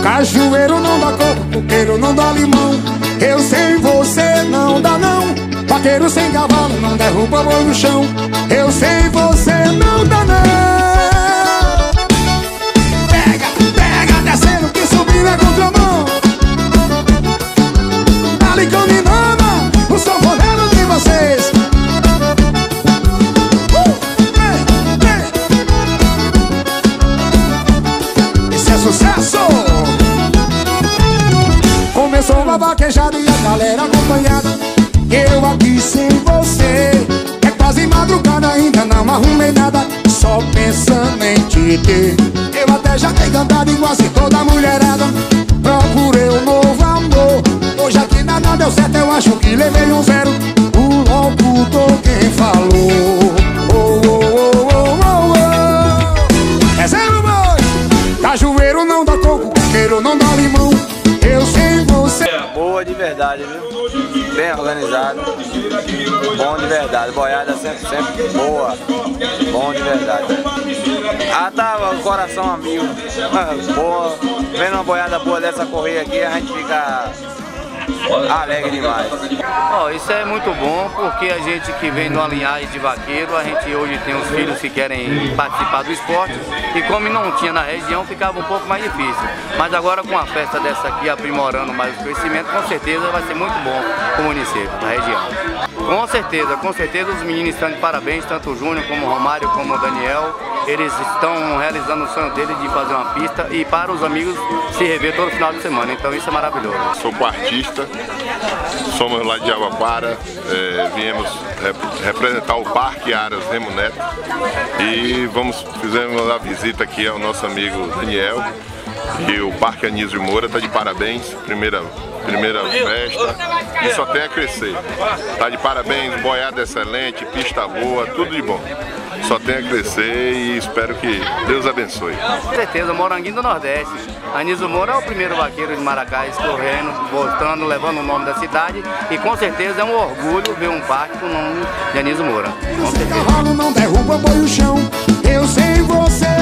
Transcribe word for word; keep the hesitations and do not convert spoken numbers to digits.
Cajueiro não dá coco, coqueiro não dá limão. Eu sem você não dá não. Vaqueiro sem cavalo não derruba boi no chão. Eu sem você não dá não. Pega, pega, descendo que subindo é contramão. Ali combinando o sanfoneiro de vocês. uh, vem, vem. Isso é sucesso. Começou uma vaquejada e a galera acompanhada. Eu aqui sem você, é quase madrugada, ainda não arrumei nada, só pensando em te ter. Eu até já dei cantada em quase toda a mulherada. Procurei um novo amor, hoje aqui nada deu certo, eu acho que levei um zero. O locutor quem falou. Oh, oh, oh, oh, oh, oh. É zero, boi. Cajueiro não dá coco, coqueiro não dá limão. Eu sem você. Boa de verdade, viu? Bem organizado, bom de verdade, boiada sempre, sempre boa, bom de verdade. Ah, tá, o coração amigo, boa, vendo uma boiada boa dessa corrida aqui, a gente fica alegre demais. Oh, isso é muito bom, porque a gente que vem de uma linhagem de vaqueiro, a gente hoje tem os filhos que querem participar do esporte, e como não tinha na região, ficava um pouco mais difícil. Mas agora com a festa dessa aqui, aprimorando mais o conhecimento, com certeza vai ser muito bom para o município, para a região. Com certeza, com certeza os meninos estão de parabéns, tanto o Júnior como o Romário, como o Daniel. Eles estão realizando o sonho deles de fazer uma pista e para os amigos se rever todo final de semana, então isso é maravilhoso. Sou quartista, somos lá de Jabaquara, é, viemos rep representar o Parque Aras Remo Neto e vamos, fizemos a visita aqui ao nosso amigo Daniel. E o Parque Anísio Moura está de parabéns, primeira, primeira festa, e só tem a crescer. Está de parabéns, boiada excelente, pista boa, tudo de bom. Só tem a crescer e espero que Deus abençoe. Com certeza, Moranguinho do Nordeste. Anísio Moura é o primeiro vaqueiro de Maracás correndo, voltando, levando o nome da cidade. E com certeza é um orgulho ver um parque com o nome de Anísio Moura. Com certeza. Cavalo não derruba boi no chão. Eu sem você